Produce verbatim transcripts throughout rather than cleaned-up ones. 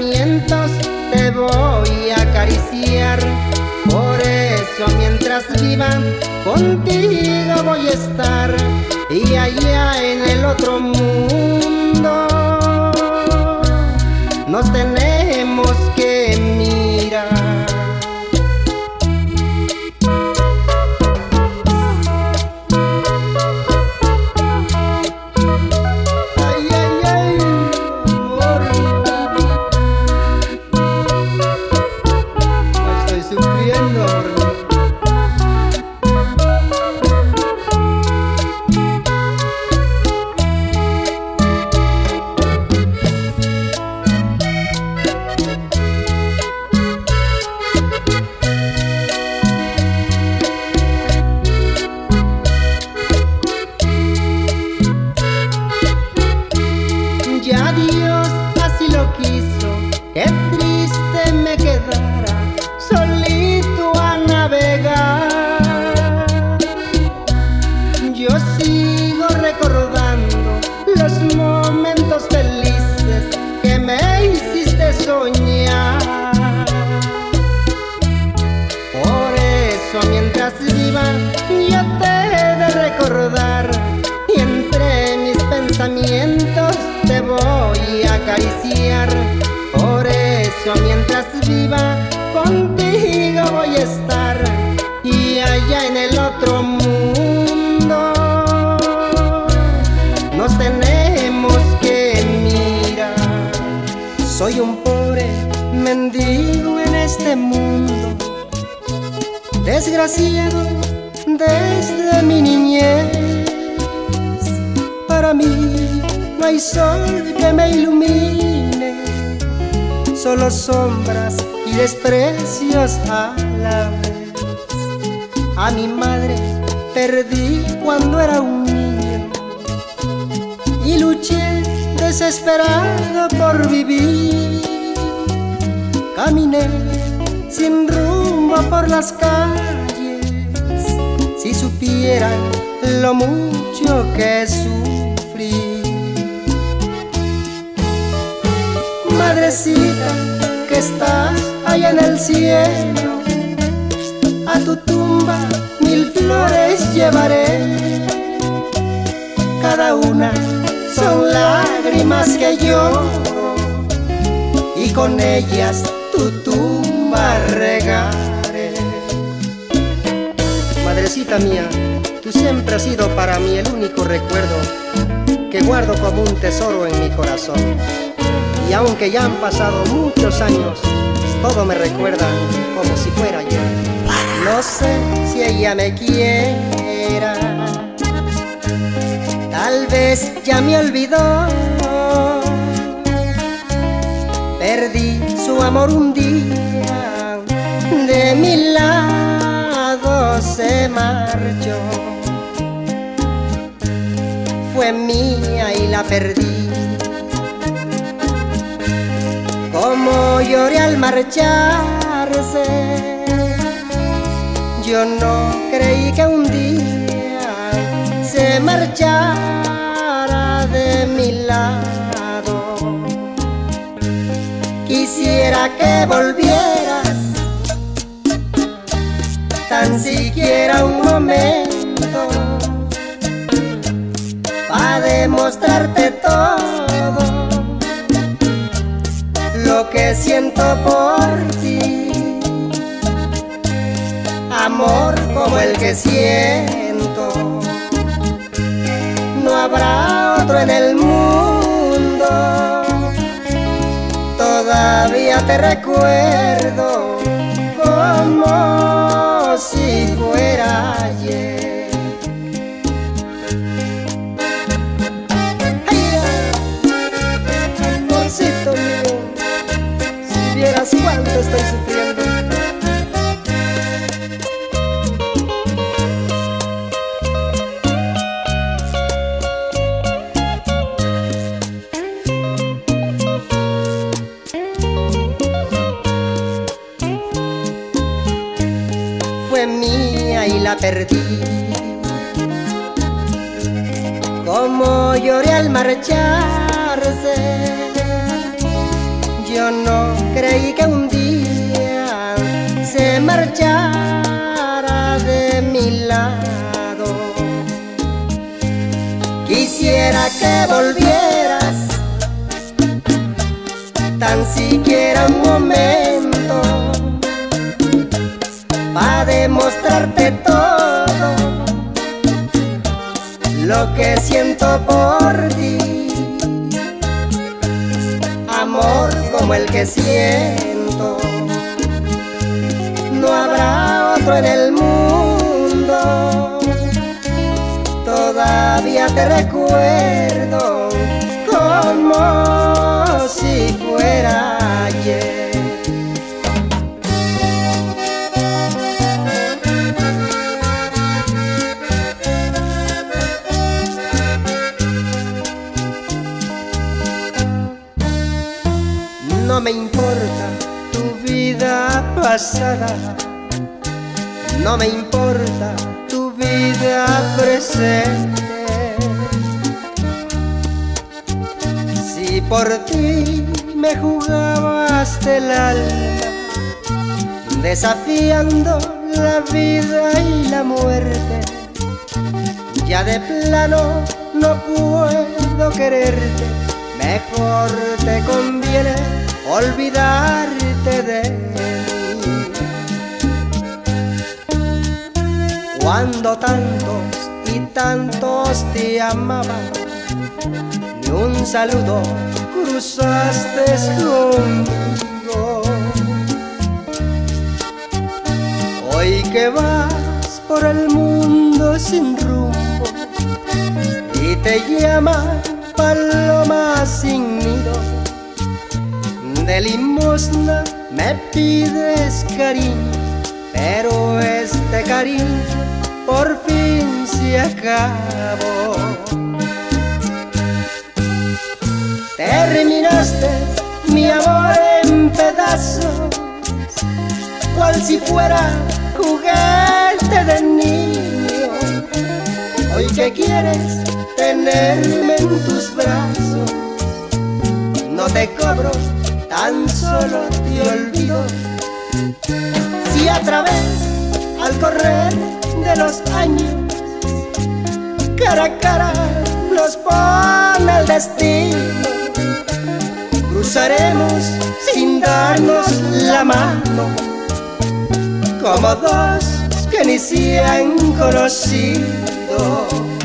pensamientos te voy a acariciar. Por eso mientras viva contigo voy a estar. Y allá en el otro mundo nos tenemos que mirar. Ya Dios así lo quiso, qué triste me quedara solito a navegar. Yo sigo recordando los momentos felices que me hiciste soñar. Por eso mientras viva yo te he de recordar, y entre mis pensamientos te voy a acariciar. Por eso mientras viva contigo voy a estar. Y allá en el otro mundo nos tenemos que mirar. Soy un pobre mendigo en este mundo, desgraciado desde mi niñez. Para mí no hay sol que me ilumine, solo sombras y desprecios a la vez. A mi madre perdí cuando era un niño y luché desesperado por vivir. Caminé sin rumbo por las calles, si supieran lo mucho que sufrí. Madrecita que estás allá en el cielo, a tu tumba mil flores llevaré. Cada una son lágrimas que lloro, y con ellas tu tumba regaré. Madrecita mía, tú siempre has sido para mí el único recuerdo que guardo como un tesoro en mi corazón. Y aunque ya han pasado muchos años, todo me recuerda como si fuera ayer. No sé si ella me quiera, tal vez ya me olvidó. Perdí su amor un día, de mi lado se marchó. Fue mía y la perdí. Como lloré al marcharse, yo no creí que un día se marchara de mi lado. Quisiera que volvieras, tan siquiera un momento, para demostrarte todo lo que siento por ti. Amor como el que siento, no habrá otro en el mundo. Todavía te recuerdo como si fuera ayer. Amorcito mío, si vieras cuánto estoy sufriendo. Fue mía y la perdí. Como lloré al marcharse, yo no creí que un día se marchara de mi lado. Quisiera que volvieras, tan siquiera un momento, para demostrarte todo lo que siento por ti. Amor como el que siento, no habrá otro en el mundo. Todavía te recuerdo como si fuera ayer. No me importa tu vida pasada, no me importa tu vida presente. Si por ti me jugabas el alma, desafiando la vida y la muerte, ya de plano no puedo quererte. Mejor te conviene olvidarte de mí. Cuando tantos y tantos te amaban, ni un saludo cruzaste conmigo. Hoy que vas por el mundo sin rumbo y te llaman paloma sin nido, de limosna me pides cariño, pero este cariño por fin se acabó. Terminaste mi amor en pedazos, cual si fuera juguete de niño. Hoy que quieres tenerme en tus brazos, no te cobro, tan solo te olvido. Si a través, al correr de los años, cara a cara nos pone el destino, cruzaremos sin darnos la mano, como dos que ni se han conocido.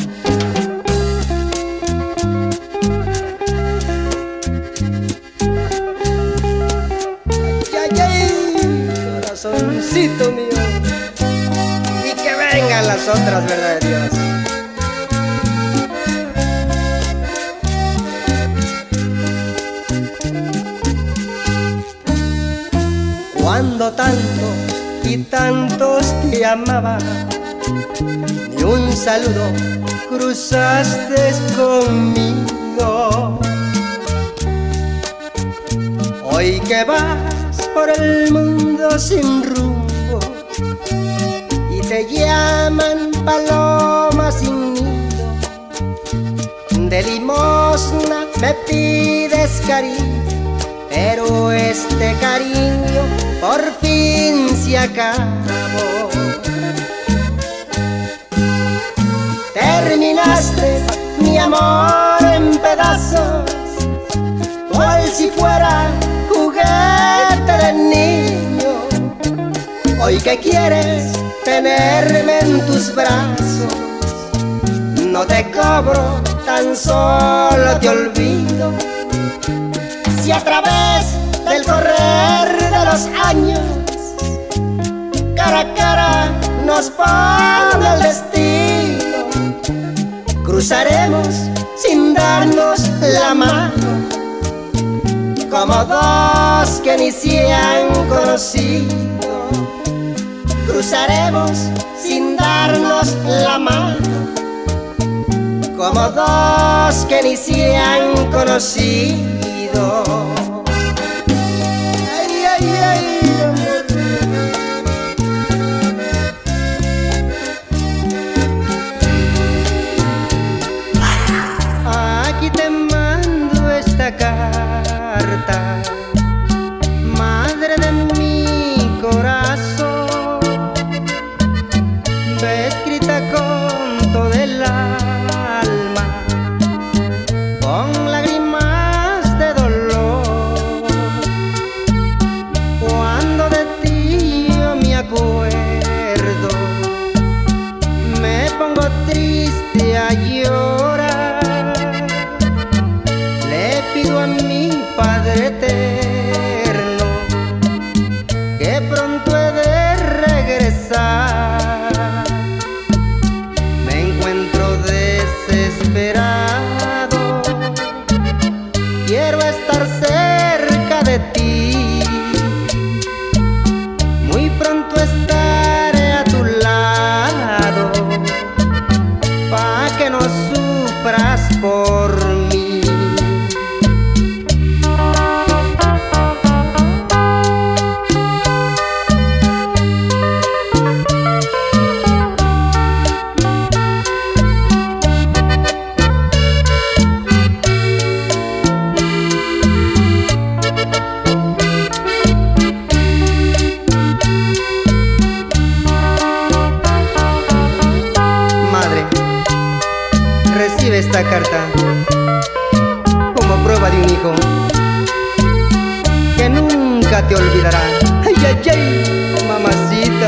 Corazoncito mío, y que vengan las otras, verdad de Dios. Cuando tantos y tantos te amaban, ni un saludo cruzaste conmigo. Hoy que vas por el mundo sin rumbo y te llaman paloma sin nido, de limosna me pides cariño, pero este cariño por fin se acabó. Terminaste mi amor en pedazos, cual si fuera juguete de niño. Hoy que quieres tenerme en tus brazos, no te cobro, tan solo te olvido. Si a través del correr de los años, cara a cara nos pone el destino, cruzaremos sin darnos la mano, como dos que ni se han conocido. Cruzaremos sin darnos la mano, como dos que ni se han conocido. Ay, ay, ay, amor. Aquí te mando esta carta, esta carta como prueba de un hijo que nunca te olvidará. Ay, ay, ay, mamacita.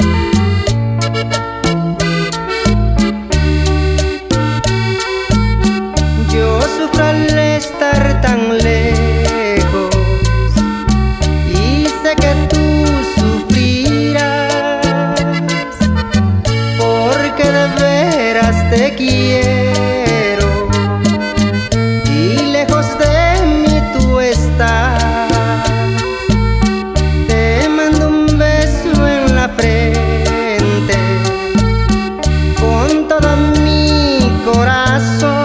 Yo sufro al estar tan lejos y sé que tú sufrirás, porque de veras te quiero y lejos de mí tú estás. Te mando un beso en la frente con todo mi corazón.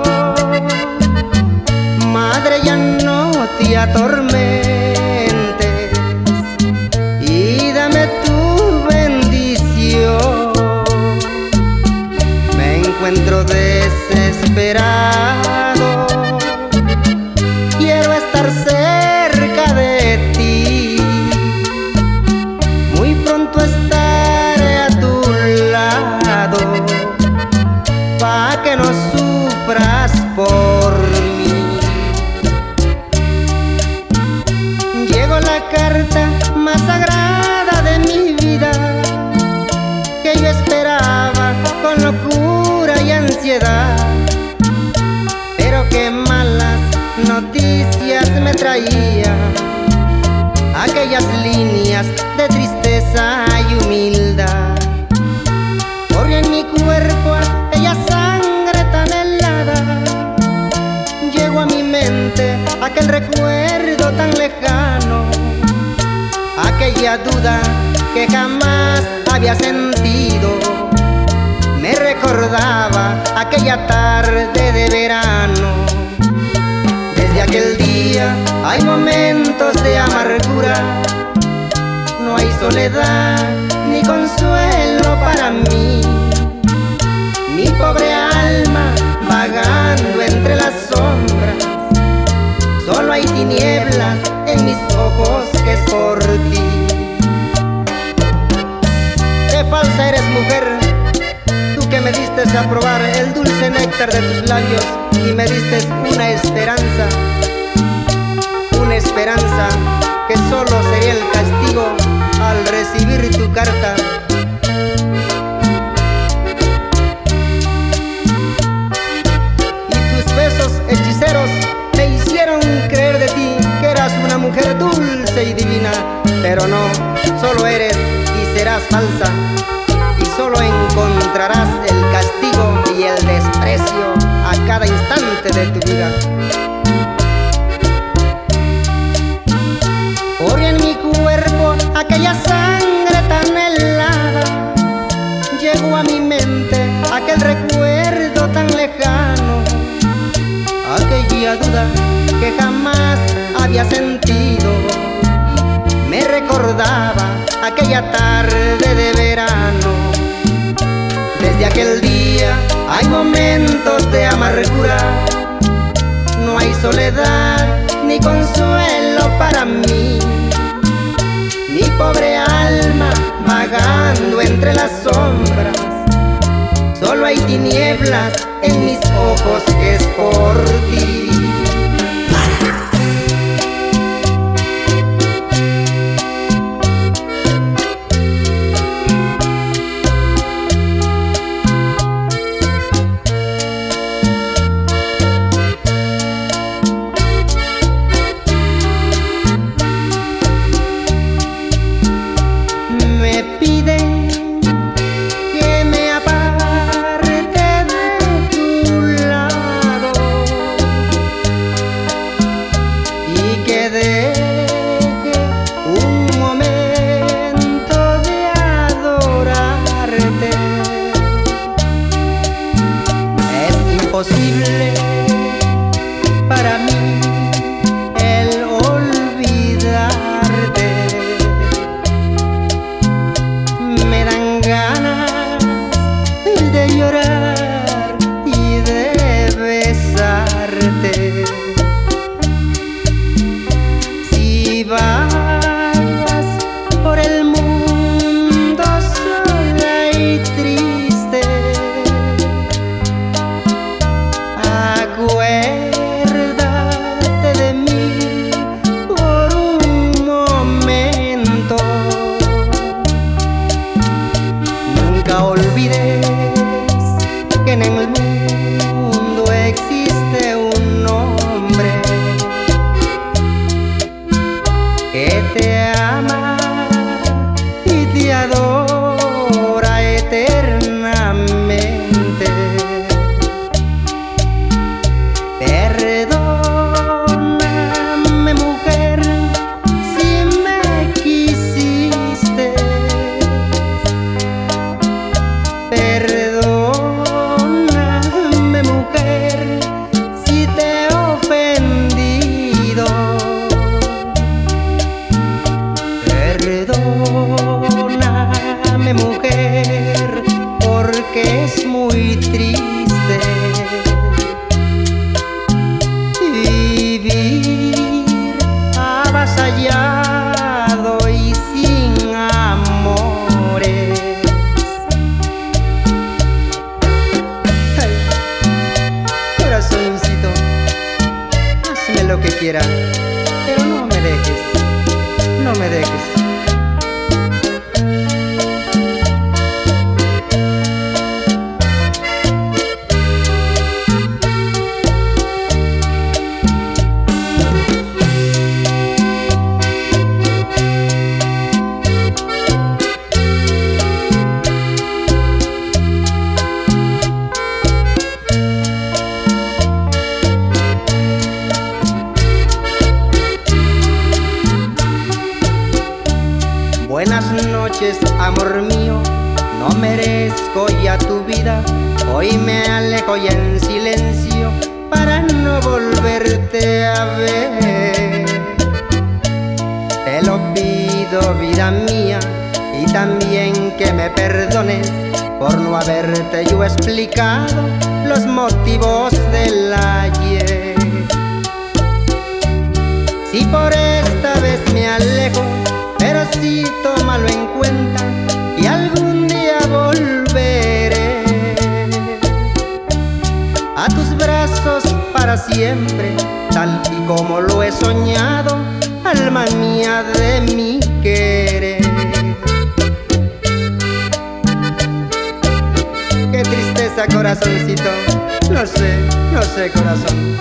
Madre, ya no te atormentes y dame tu bendición. Me encuentro desesperado, quiero estar cerca de ti. Muy pronto estaré a tu lado, pa' que no sufras por mí. Llegó la carta más sagrada de mi vida, que yo esperaba con locura y ansiedad, pero qué malas noticias me traía. Aquellas líneas de tristeza y humildad. Corría en mi cuerpo aquella sangre tan helada. Llegó a mi mente aquel recuerdo tan lejano, aquella duda que jamás había sentido. Me recordaba aquella tarde de verano. Desde aquel día hay momentos de amargura, no hay soledad ni consuelo para mí. Mi pobre alma vagando entre las sombras, solo hay tinieblas en mis ojos que es por ti. Qué falsa eres, mujer, tú que me diste a probar el dulce néctar de tus labios y me diste una esperanza, una esperanza que solo sería el castigo al recibir tu carta. Y tus besos hechiceros me hicieron creer de ti que eras una mujer dulce y divina, pero no, solo eres y serás falsa, y solo encontrarás el castigo y el desprecio a cada instante de tu vida. Corría en mi cuerpo aquella sangre tan helada. Llegó a mi mente aquel recuerdo tan lejano, aquella duda que jamás había sentido. Me recordaba aquella tarde de verano. Desde aquel día hay momentos de amargura, no hay soledad ni consuelo para mí. Mi pobre alma vagando entre las sombras, solo hay tinieblas en mis ojos que es por ti. Me piden que me aparte de tu lado, que te ama y te adora eternamente. Perdóname, mujer, si me quisiste. Perdóname, mujer, si te he ofendido. Perdóname, mujer, porque es muy triste vivir avasallado y sin amores. Ay, corazoncito, hazme lo que quieras, pero no me dejes, no me dejes. Buenas noches, amor mío, no merezco ya tu vida. Hoy me alejo ya en silencio para no volverte a ver. Te lo pido, vida mía, y también que me perdones por no haberte yo explicado los motivos del ayer. Si por esta vez me alejo, pero sí tómalo en cuenta y algún día volveré a tus brazos para siempre, tal y como lo he soñado, alma mía de mi querer. Qué tristeza, corazoncito, no sé, no sé, corazón.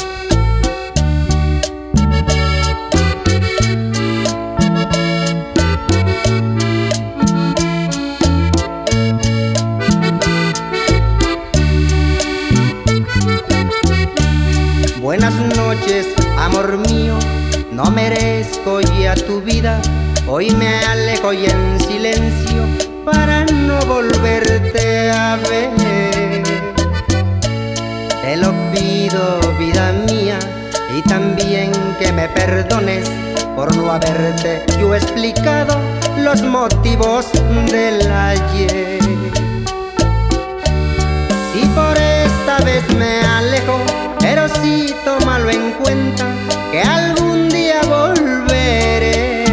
Buenas noches, amor mío, no merezco ya tu vida. Hoy me alejo ya en silencio para no volverte a ver. Te lo pido, vida mía, y también que me perdones por no haberte yo explicado los motivos del ayer. Si por esta vez me alejo, pero sí tómalo en cuenta que algún día volveré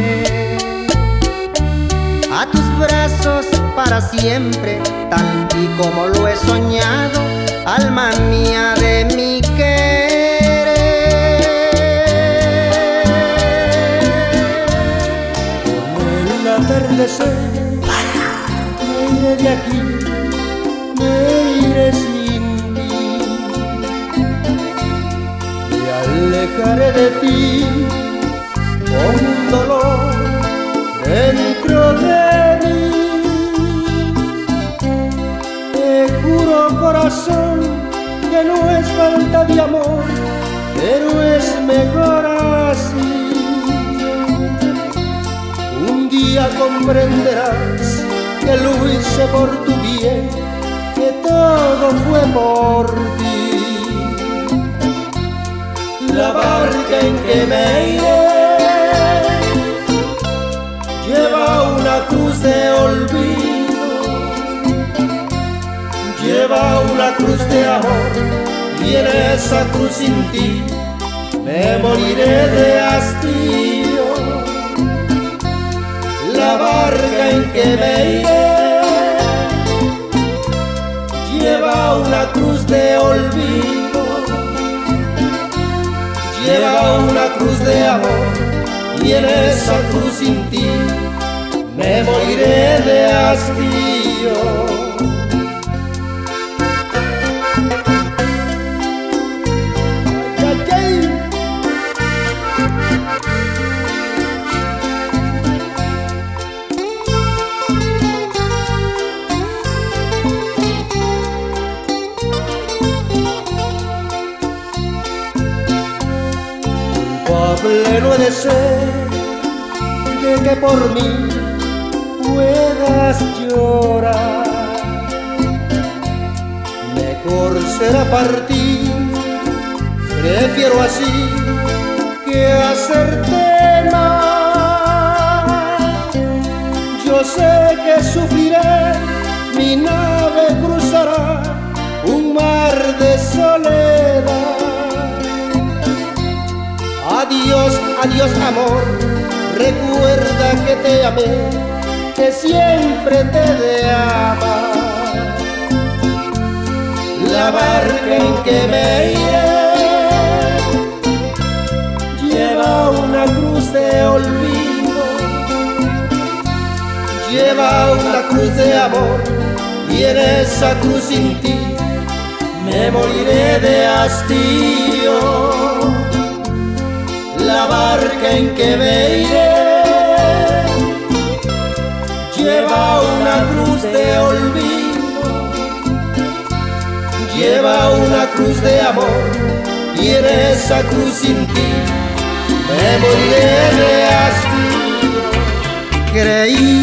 a tus brazos para siempre, tal y como lo he soñado, alma mía de mi querer. Con el atardecer me iré de aquí, me iré sin ti, me alejaré de ti con un dolor dentro de mí. Te juro, corazón, que no es falta de amor, pero es mejor así. Un día comprenderás que lo hice por tu bien, que todo fue por ti. La barca en que me iré lleva una cruz de olvido, lleva una cruz de amor, y en esa cruz sin ti me moriré de hastío. La barca en que me iré lleva una cruz de olvido, lleva una cruz de amor, y en esa cruz sin ti me moriré de hastío. Ay, ay, ay. ser de que por mí puedas llorar. Mejor será partir, prefiero así que hacerte mal. Yo sé que sufriré, mi nave cruzará un mar de soledad. Adiós, adiós amor, recuerda que te amé, que siempre te de amar. La barca en que me iré lleva una cruz de olvido, lleva una cruz de amor, y en esa cruz sin ti me moriré de hastío. La barca en que me iré lleva una cruz de olvido, lleva una cruz de amor, y en esa cruz sin ti me moriré de hastío. Creí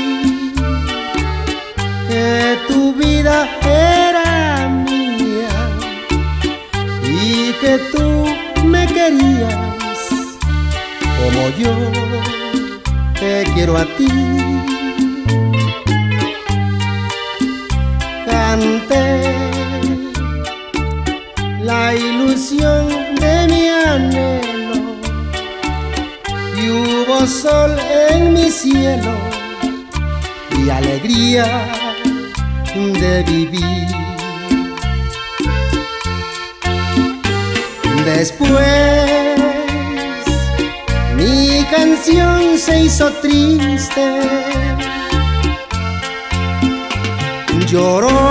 que tu vida era mía y que tú me querías como yo te quiero a ti. Canté la ilusión de mi anhelo y hubo sol en mi cielo y alegría de vivir. Después mi canción se hizo triste, lloró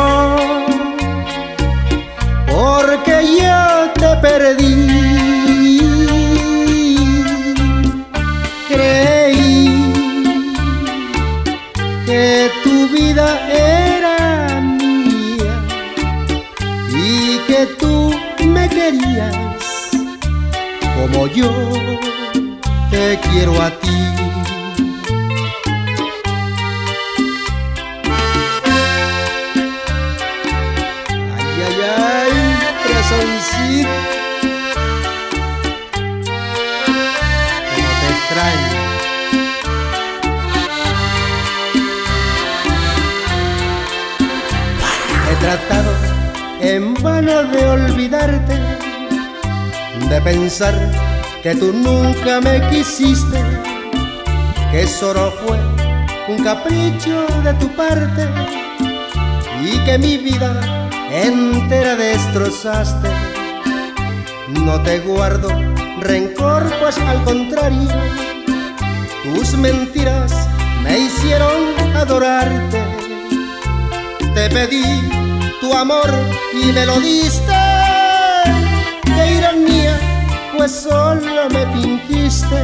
porque yo te perdí. Creí que tu vida era mía y que tú me querías como yo te quiero a ti. Ay, ay, ay, corazoncito, como te extraño. He tratado en vano de olvidarte, de pensar que tú nunca me quisiste, que solo fue un capricho de tu parte y que mi vida entera destrozaste. No te guardo rencor, pues al contrario, tus mentiras me hicieron adorarte. Te pedí tu amor y me lo diste. ¡Qué ironía! Pues solo me fingiste.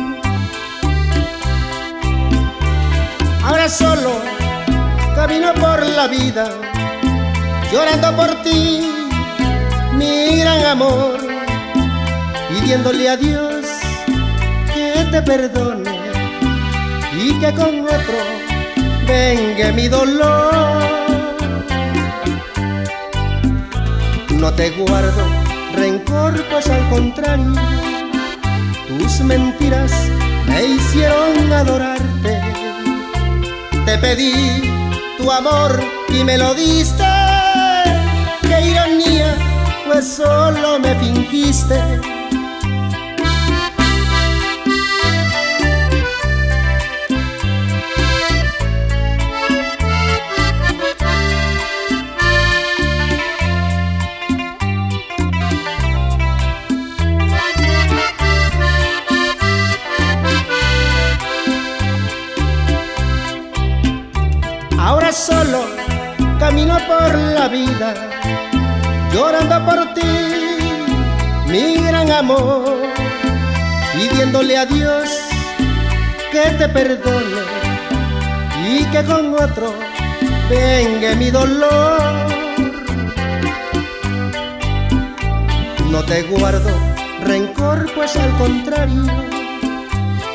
Ahora solo camino por la vida, llorando por ti, mi gran amor, pidiéndole a Dios que te perdone y que con otro venga mi dolor. No te guardo rencor, pues al contrario, tus mentiras me hicieron adorarte. Te pedí tu amor y me lo diste. Qué ironía, pues solo me fingiste. Ahora solo camino por la vida, llorando por ti, mi gran amor, pidiéndole a Dios que te perdone y que con otro venga mi dolor. No te guardo rencor, pues al contrario,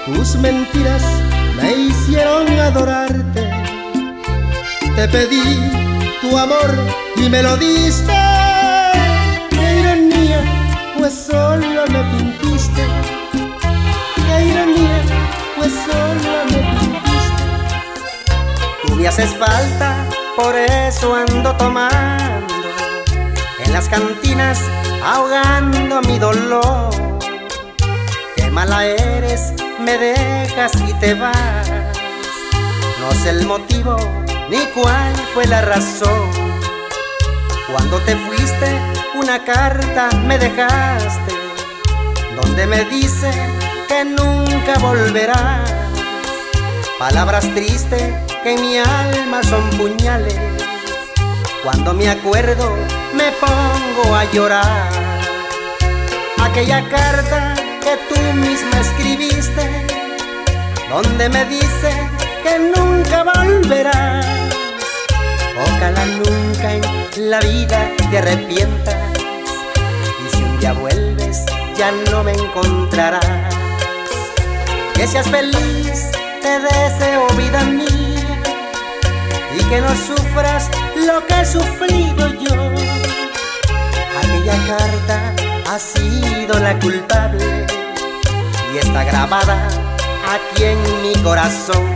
Tus mentiras me hicieron adorarte. Te pedí tu amor y me lo diste. Qué ironía, pues solo me fingiste. Qué ironía, pues solo me fingiste. Tú me haces falta, por eso ando tomando en las cantinas, ahogando mi dolor. Qué mala eres, me dejas y te vas. No sé el motivo ni cuál fue la razón. Cuando te fuiste, una carta me dejaste, donde me dice que nunca volverás. Palabras tristes que en mi alma son puñales. Cuando me acuerdo me pongo a llorar. Aquella carta que tú misma escribiste, donde me dice que nunca volverás. Ojalá nunca en la vida te arrepientas, y si un día vuelves ya no me encontrarás. Que seas feliz, te deseo, vida mía, y que no sufras lo que he sufrido yo. Aquella carta ha sido la culpable y está grabada aquí en mi corazón.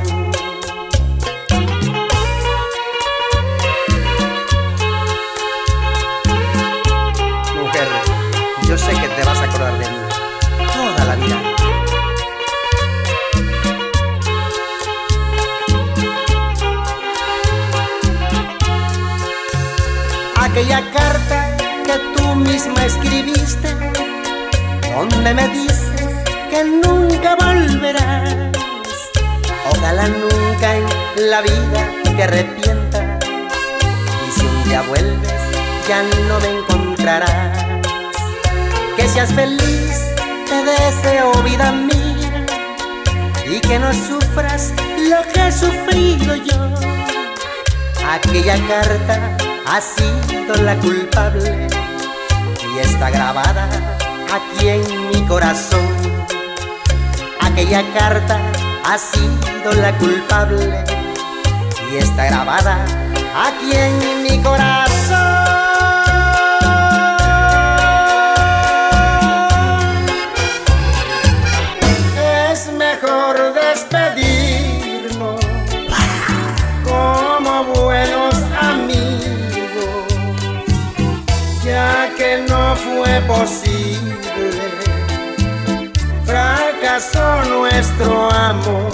Mujer, yo sé que te vas a acordar de mí toda la vida. Aquella carta que tú misma escribiste, donde me dices que nunca volverás. Ojalá nunca en la vida te arrepientas, y si un día vuelves ya no me encontrarás. Que seas feliz, te deseo, vida mía, y que no sufras lo que he sufrido yo. Aquella carta ha sido la culpable y está grabada aquí en mi corazón. Aquella carta ha sido la culpable y está grabada aquí en mi corazón. Es mejor despedirnos como buenos amigos, ya que no fue posible, fracasó nuestro amor.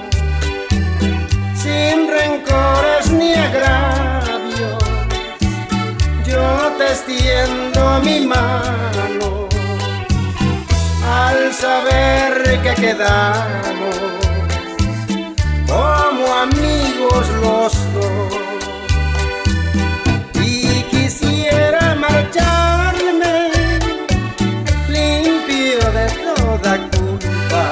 Sin rencores ni agravios, yo te extiendo mi mano, al saber que quedamos como amigos los dos. Y quisiera marcharme limpio de toda culpa,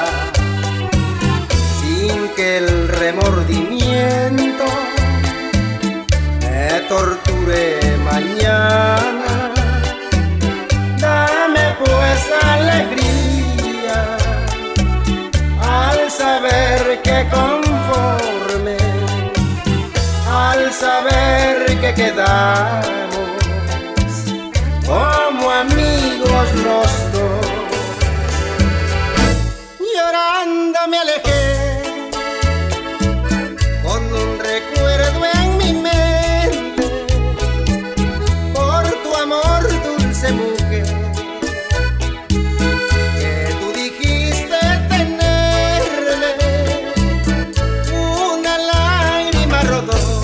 sin que el remordimiento me torture mañana. Dame pues alegría al saber que conforme, al saber que quedamos como amigos los dos. Llorando me alejé con un recuerdo en mi mente por tu amor, dulce mujer, que tú dijiste tenerme. Una lágrima rodó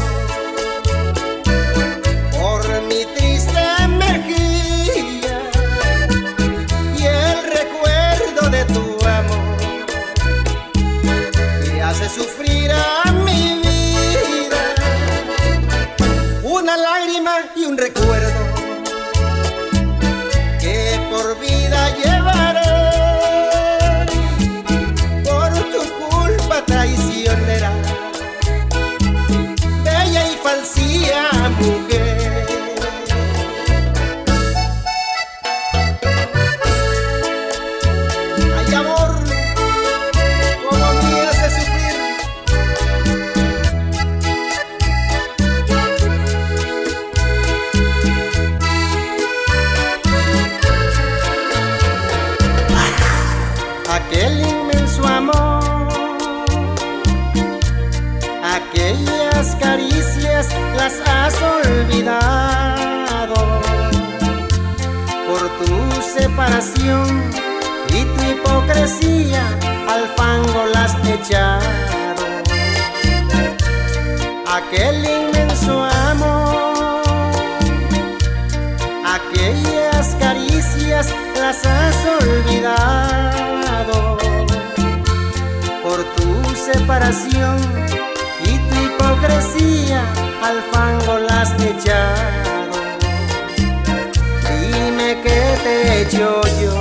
por mi triste mejilla, y el recuerdo de tu amor que hace sufrir a mi vida. Una lágrima y un recuerdo que por vida llevaré, por tu culpa traicionera, bella y falsía mujer. Ay, amor, las has olvidado. Por tu separación y tu hipocresía al fango las has echado. Aquel inmenso amor, aquellas caricias las has olvidado. Por tu separación y tu hipocresía al fango las has echado. Dime qué te he hecho yo,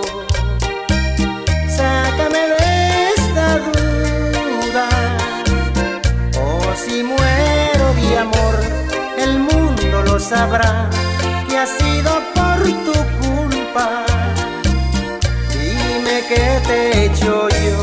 sácame de esta duda. Oh, si muero de amor, el mundo lo sabrá, que ha sido por tu culpa. Dime qué te he hecho yo,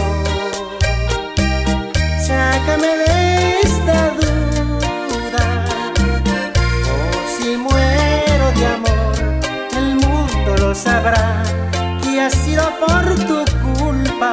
sácame de esta duda. Oh, si muero de amor, el mundo lo sabrá, que ha sido por tu culpa.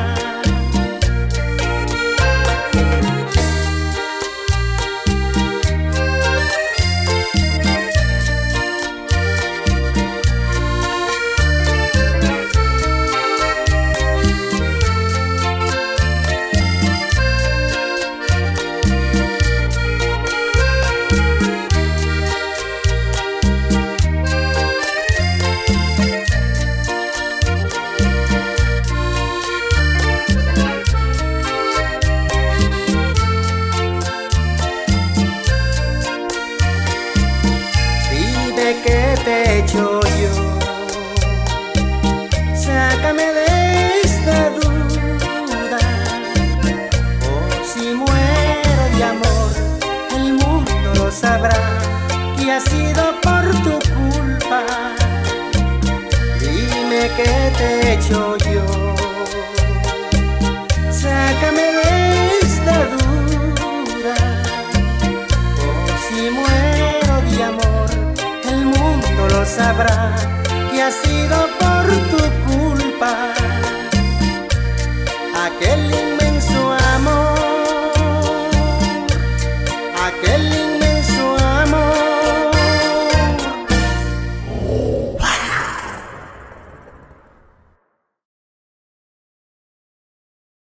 ¿Qué te he hecho yo? Sácame de esta duda. Oh, si muero de amor, el mundo lo sabrá, que ha sido por tu culpa. Dime qué te he hecho yo, sácame de esta duda. Oh, si muero de amor, el mundo lo sabrá, que ha sido por tu culpa. Aquel